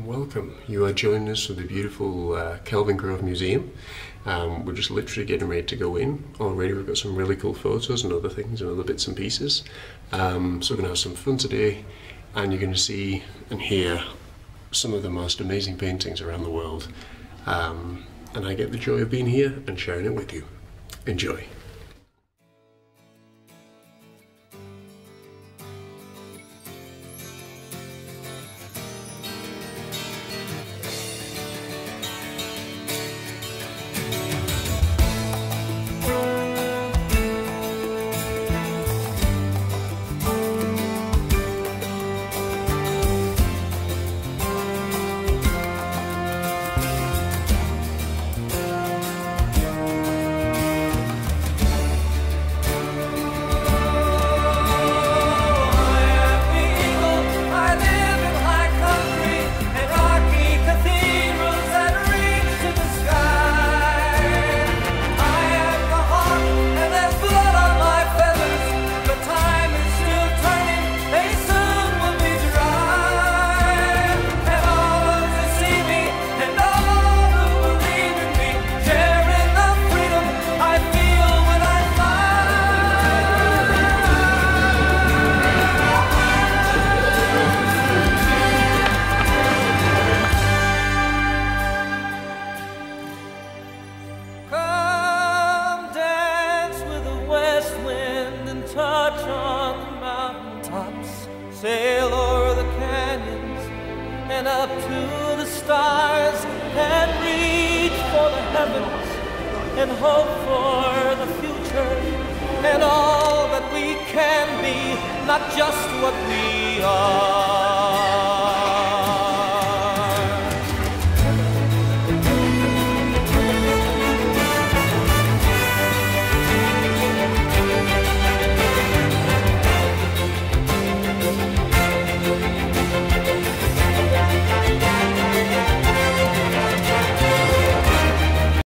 and welcome. You are joining us for the beautiful Kelvingrove Museum. We're just literally getting ready to go in. Already we've got some really cool photos and other things and other bits and pieces. So we're going to have some fun today, and you're going to see and hear some of the most amazing paintings around the world. And I get the joy of being here and sharing it with you. Enjoy. Touch on the mountaintops, sail o'er the canyons, and up to the stars, and reach for the heavens, and hope for the future, and all that we can be, not just what we are.